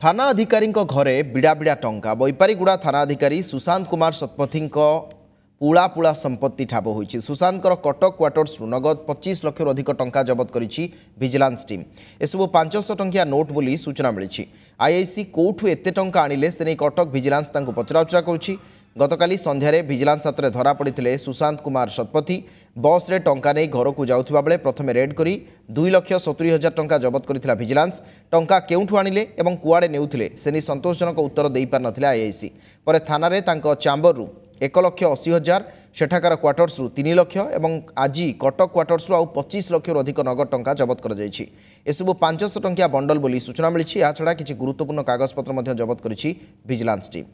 थाना अधिकारी घरे बिड़ा बिड़ा टंका बैपारीगुड़ा थाना अधिकारी सुशांत कुमार शतपथी पुला पुला संपत्ति ठाब होती। सुशांत कटक क्वार्टर्स नगद 25 लाख अधिक टंका जबत करिछि विजिलेंस टीम। एसबू 500 टंकिया नोट बोली सूचना मिली। आईआईसी कोठू एते टंका आनिले से नहीं कटक विजिलेंस तांको पचराउचरा करुछि। गतकाली संध्यारे विजिलेंस हाथ में धरा पड़ते सुशांत कुमार शतपथी बस रे टंका नहीं घर को जाउथिबा बेले प्रथमे रेड करी 2,70,000 टंका जबत करथिला विजिलेंस। टंका केउठू आनिले एवं कुआडे नेउथिले से नहीं संतोषजनक उत्तर देई पार नथिला आईआईसी। पर थाना रे तांको चैम्बर रु 1,80,000 सेठाकार क्वार्टर्स रु 3 लाख एवं आज कटक क्वार्टर्स रु 25 लाख अधिक नगद टंका जबत कर जाइछि। एसबू 500 टंकिया बंडल बोली सूचना मिली। या छड़ा किछि गुरुत्वपूर्ण कागजपत्र जबत करिछि विजिलेंस टीम।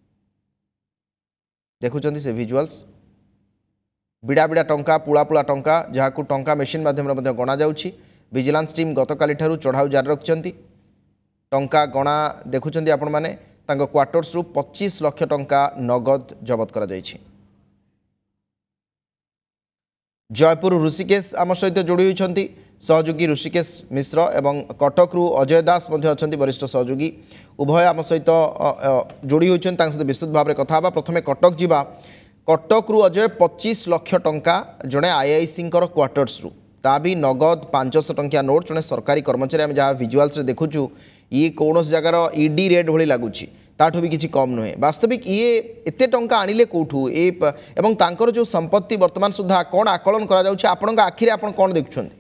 देखुं से विजुअल्स बिड़ा बिड़ा टंका पुला पुला टंका जहाँ टंका मेसीन माध्यम गणा जाउछि। विजिलेंस टीम गतकाली ठारू चढ़ाऊ जारी रखिछंती। टंका गणा देखुछंती आपण माने तांको क्वार्टर्स रु 25 लाख टंका नगद जबत करा जाइछि। जयपुर ऋषिकेश आम सहित जोड़ी होइछंती सहयोगी ऋषिकेश मिश्र एवं कटक रु अजय दास अच्छा वरिष्ठ सहयोगी उभय आम सहित जोड़ी होइछन। सहित विस्तृत भाव में कथा। प्रथमे कटक जीवा। कटक रु अजय 25 लाख टंका जड़े आईआईसी क्वार्टर्स रु ता भी नगद 500 टंकिया नोट जड़े सरकारी कर्मचारी आम जहाँ विजुआल्स देखुचु ये कौन जगार ईडी रेड भली लगुच ताठू भी किसी कम नुहे। वास्तविक ये एते टंका आनिले कोठू एवं तांकर जो संपत्ति वर्तमान सुधा कौन आकलन करा जाउछि आपन आखिरे आपन कौन देखुछन्ति?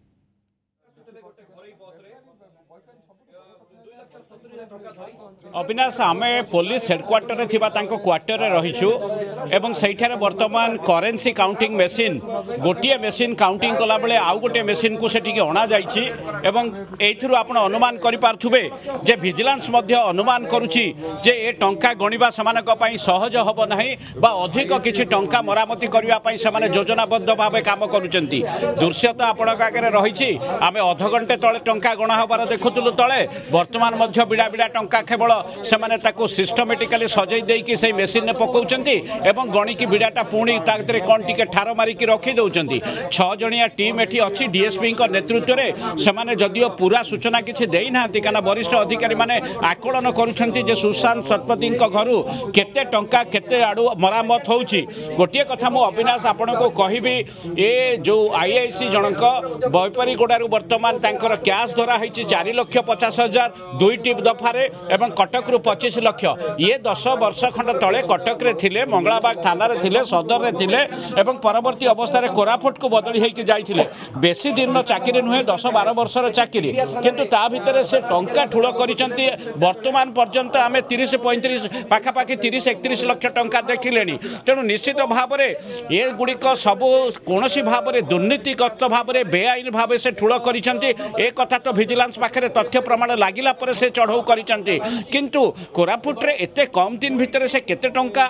अविनाश आम पुलिस हेडक्वार्टर क्वार्टर रहीचु एवं सेठारे वर्तमान करेन्सी काउंटिंग मेसीन गोटे मेसीन काउंटिंग कला बेले आउ गोटे मेसीन को सेठी अणा जाइछि एवं एथुरु आपण अनुमान करि पारथुबे जे विजिलेंस मध्य अनुमान करूछि जे ए टंका गणिबा समानक पई सहज हबो नाही बा अधिक किछि टंका मरामती करिवा पई समाने योजनाबद्ध भाबे काम करूचंती। दृश्य तो आपण आगे रहीछि। आमे आधा घंटे तळे टंका गणा हबार देखुतलु तळे वर्तमान मध्य बिड़ा बिड़ा टंका केवल सेमाने ताको सिस्टमेटिकली सजै देइकि से मेसीन ने पकाउचंती एवं गणिकी बिड़ाटा पुणी ताकरे कौन टिके ठार मारिकी रखी दउचंती। 6 जणिया टीम एठी अछि डीएसपी नेतृत्व में सेमाने जदियो पूरा सूचना किछि देई नांती काना वरिष्ठ अधिकारी माने आकलन करूछंती जे सुशांत शतपथी घरु केते टंका केते आडू मरामत होउछि। गोटे कथा मो अविनाश आपण को कहिबी ए जो आईआईसी जनक बैपारी गोडारु वर्तमान तांकर कैश धरा होइछि 4,50,000 दुईटी दफारे एवं कटक रु 25 लाख। ये 10 वर्ष खंड तले कटक रे थिले मंगलाबाग थाना रे थिले सदर रे थिले एवं परवर्ती अवस्था रे कोरापुट को बदली होइकि जाइथिले। बेसी दिन चाकरी नुहे 10-12 वर्षर चाकरी किंतु ता भितर से टंका ठुल करिसंती। वर्तमान पर्यंत आमे 30-35 पाखापाखि 30-31 लाख टंका देखिलेनी। तेणु निश्चित भाव में ये गुड़िक सबू कौन भाव में दुर्नीतिगत भाव में बेआईन भाव से ठुल करिसंती। ए कथा तो विजिलेंस पाखे तथ्य प्रमाण लागिला पर से चढ़ऊ करिसंती। किंतु कोरापुट रे एते कम दिन भितर से केते टंका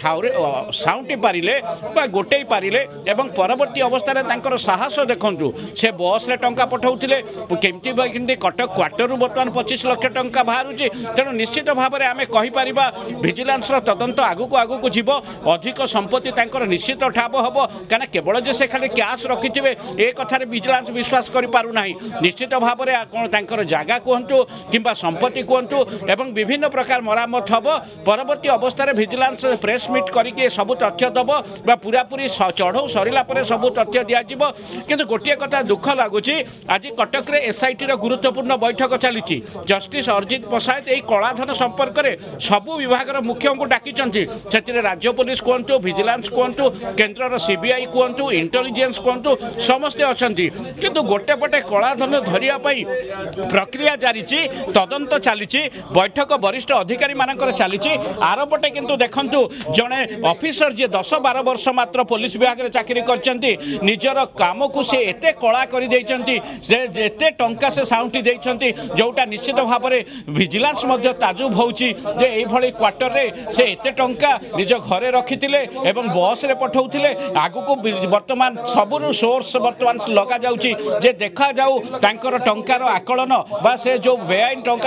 साउंटी पारिले बा गोटेई पारिले एवं परवर्ती अवस्था रे तांकर साहस देखंतु। से बस रे टंका पठाउथिले केमती कटक क्वार्टर रु वर्तमान 25 लाख टंका बाहरुची। तेणु निश्चित भाव में आमे कहि परिबा विजिलेंस रो तदंत आगु को जीव अधिक संपत्ति तांकर निश्चित ठाब हबो। काना केवल जे से खाली कैश रखिथिबे ए कथा रे विजिलेंस विश्वास करि पारु नाही। निश्चित भाव में कोन तांकर जागा कहंतु किंबा संपत्ति कहंतु एवं विभिन्न प्रकार मरामत हम परवर्ती अवस्था रे विजिलेंस प्रेस मीट करके सबू तथ्य दब बा पूरा पूरी चढ़ऊ सरला सबू तथ्य दिज्व। किंतु गोटे कथा दुख लगुच आज कटक रे एसआईटी रो गुरुत्वपूर्ण बैठक चली। जस्टिस अर्जित प्रसाद यही कलाधन संपर्क में सबू विभाग मुख्य को डाकी से राज्य पुलिस कहतु विजिलेंस कहतु केन्द्र सीबीआई कहतु इंटेलिजेंस कहतु समस्ते अच्छा किंतु गोटे पटे कलाधन धरिया प्रक्रिया जारी तदंत चली बैठक वरिष्ठ अधिकारी मानकर चली। आर पटे किंतु देखंतु जड़े ऑफिसर जे 10-12 वर्ष मात्र पुलिस विभाग में चाकरी करचंती निजर काम को से एते कला कर देइचंती जे एते टंका से साउंटी देइचंती जोटा निश्चित भाव में विजिलेंस मध्य ताजुब होउची जे एई भली क्वार्टर रे से एते टंका निज घरे रखिथिले एवं बस रे पठाउथिले। आगु को वर्तमान सबुरु सोर्स वर्तमान लगा जाउची जे देखा जाऊ तांकर टंकार आकलन बा से जो बेआईन टंका ठुल कर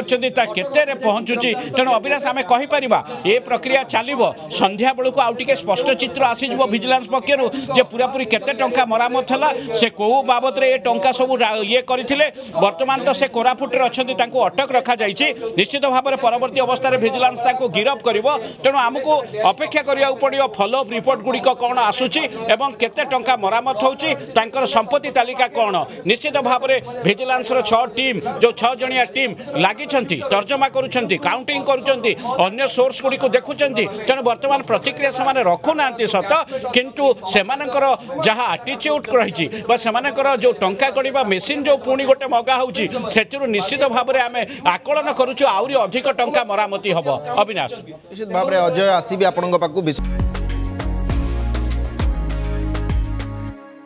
करछन्ती केते रे पहुँचुची तेणु अविनाश आम कहीपर ए प्रक्रिया चलो संध्या बेलू आउ टे स्पष्ट चित्र आसीज विजिलेंस पक्षर जे पूरापूरी केते टंका मरामत है से कौ बाबद ये टंका सब ये करते बर्तमान तो से कोरापुट अच्छा अटक रखा जाइए निश्चित भाव में परवर्ती अवस्था विजिलेंस गिरफ कर तेणु आमको अपेक्षा करा पड़ो फॉलोअप रिपोर्ट गुड़िक कौन आसूची एवं केते टंका मरामत होची तांकर संपत्ति तालिका कौन निश्चित भाव में विजिलेंस 6 टीम जो 6 जणिया टीम लगी तर्जमा करुँच काउंटिंग करुँच सोर्स गुड़ी को देखुं तेणु बर्तमान प्रतिक्रिया से रखुना सत किंतु सेमानकर जहाँ आटिट्यूड रही जो टंका गणिबा मेसीन जो पुणी गोटे मगा होची निश्चित भाव में आम आकलन करुचु आउरी अधिक टंका मरामती हम अविनाश निश्चित भाव में अजय आसबि आपण पाखु